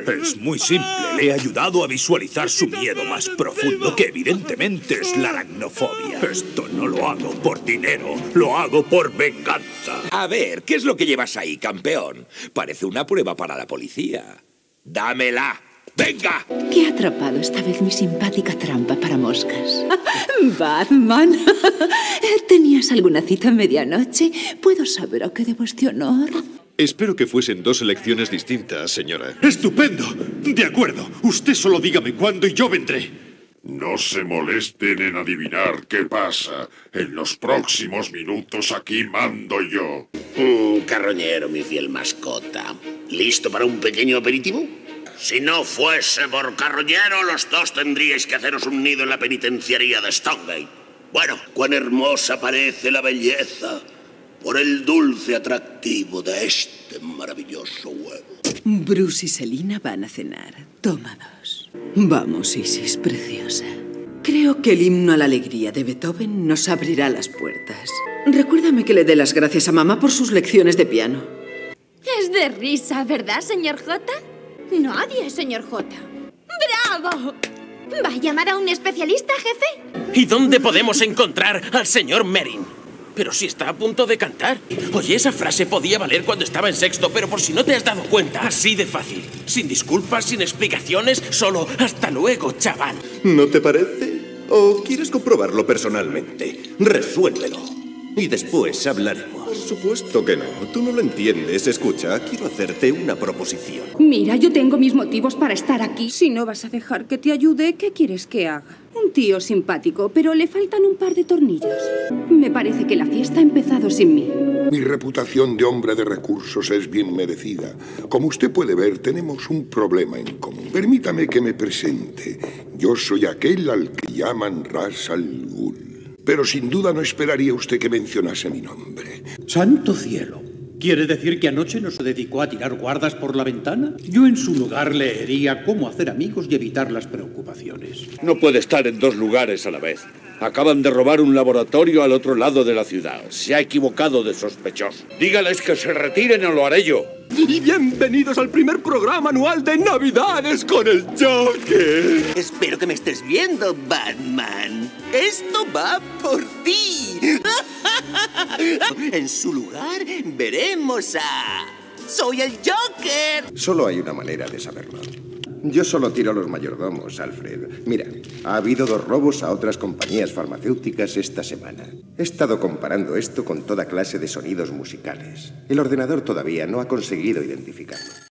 Es muy simple. Le he ayudado a visualizar su miedo más profundo, que evidentemente es la aracnofobia. Esto no lo hago por dinero, lo hago por venganza. A ver, ¿qué es lo que llevas ahí, campeón? Parece una prueba para la policía. ¡Dámela! ¡Venga! ¿Qué ha atrapado esta vez mi simpática trampa para moscas? Batman, ¿tenías alguna cita a medianoche? ¿Puedo saber a qué debo este honor? Espero que fuesen dos elecciones distintas, señora. ¡Estupendo! De acuerdo. Usted solo dígame cuándo y yo vendré. No se molesten en adivinar qué pasa. En los próximos minutos aquí mando yo. Carroñero, mi fiel mascota. ¿Listo para un pequeño aperitivo? Si no fuese por Carroñero, los dos tendríais que haceros un nido en la penitenciaría de Stonegate. Bueno, cuán hermosa parece la belleza por el dulce atractivo de este maravilloso huevo. Bruce y Selina van a cenar. Toma dos. Vamos, Isis, preciosa. Creo que el himno a la alegría de Beethoven nos abrirá las puertas. Recuérdame que le dé las gracias a mamá por sus lecciones de piano. Es de risa, ¿verdad, señor J? Nadie, señor J. ¡Bravo! ¿Va a llamar a un especialista, jefe? ¿Y dónde podemos encontrar al señor Merin? Pero si está a punto de cantar. Oye, esa frase podía valer cuando estaba en sexto, pero por si no te has dado cuenta, así de fácil. Sin disculpas, sin explicaciones, solo hasta luego, chaval. ¿No te parece? ¿O quieres comprobarlo personalmente? Resuélvelo. Y después hablaremos. Por supuesto que no. Tú no lo entiendes. Escucha, quiero hacerte una proposición. Mira, yo tengo mis motivos para estar aquí. Si no vas a dejar que te ayude, ¿qué quieres que haga? Un tío simpático, pero le faltan un par de tornillos. Me parece que la fiesta ha empezado sin mí. Mi reputación de hombre de recursos es bien merecida. Como usted puede ver, tenemos un problema en común. Permítame que me presente. Yo soy aquel al que llaman Ras al Ghul. Pero sin duda no esperaría usted que mencionase mi nombre. ¡Santo cielo! ¿Quiere decir que anoche no se dedicó a tirar guardas por la ventana? Yo en su lugar leería cómo hacer amigos y evitar las preocupaciones. No puede estar en dos lugares a la vez. Acaban de robar un laboratorio al otro lado de la ciudad. Se ha equivocado de sospechoso. Dígales que se retiren o lo haré yo. Bienvenidos al primer programa anual de Navidades con el Joker. Espero que me estés viendo, Batman. Esto va por ti. En su lugar, veremos a... ¡Soy el Joker! Solo hay una manera de saberlo. Yo solo tiro a los mayordomos, Alfred. Mira, ha habido 2 robos a otras compañías farmacéuticas esta semana. He estado comparando esto con toda clase de sonidos musicales. El ordenador todavía no ha conseguido identificarlo.